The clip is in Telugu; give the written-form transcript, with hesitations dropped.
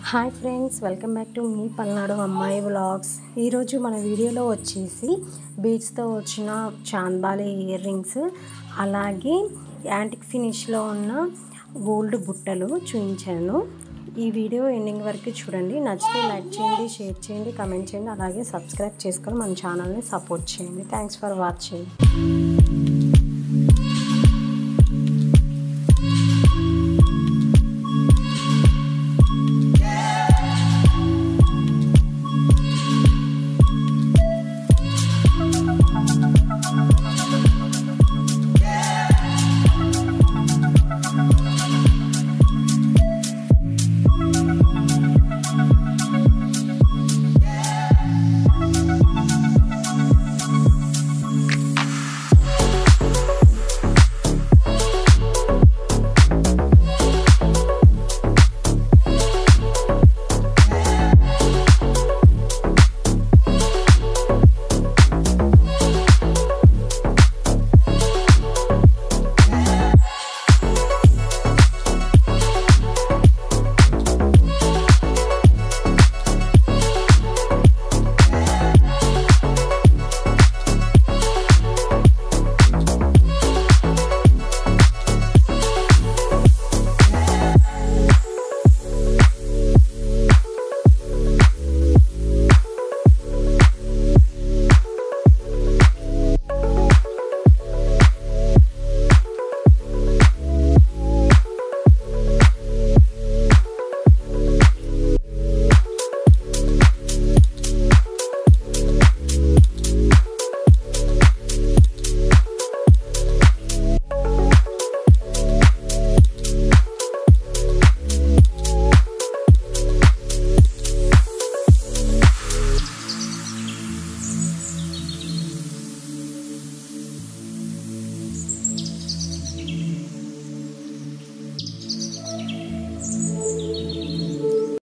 Hi friends, welcome back to మీ పల్నాడు అమ్మాయి వ్లాగ్స్. ఈరోజు మన వీడియోలో వచ్చేసి బీడ్స్తో వచ్చిన చాంద్బాలి ఇయర్ రింగ్స్, అలాగే యాంటిక్ ఫినిష్లో ఉన్న గోల్డ్ బుట్టలు చూపించాను. ఈ వీడియో ఎండింగ్ వరకు చూడండి. నచ్చితే లైక్ చేయండి, షేర్ చేయండి, కమెంట్ చేయండి, అలాగే సబ్స్క్రైబ్ చేసుకొని మన ఛానల్ని సపోర్ట్ చేయండి. Thanks for watching.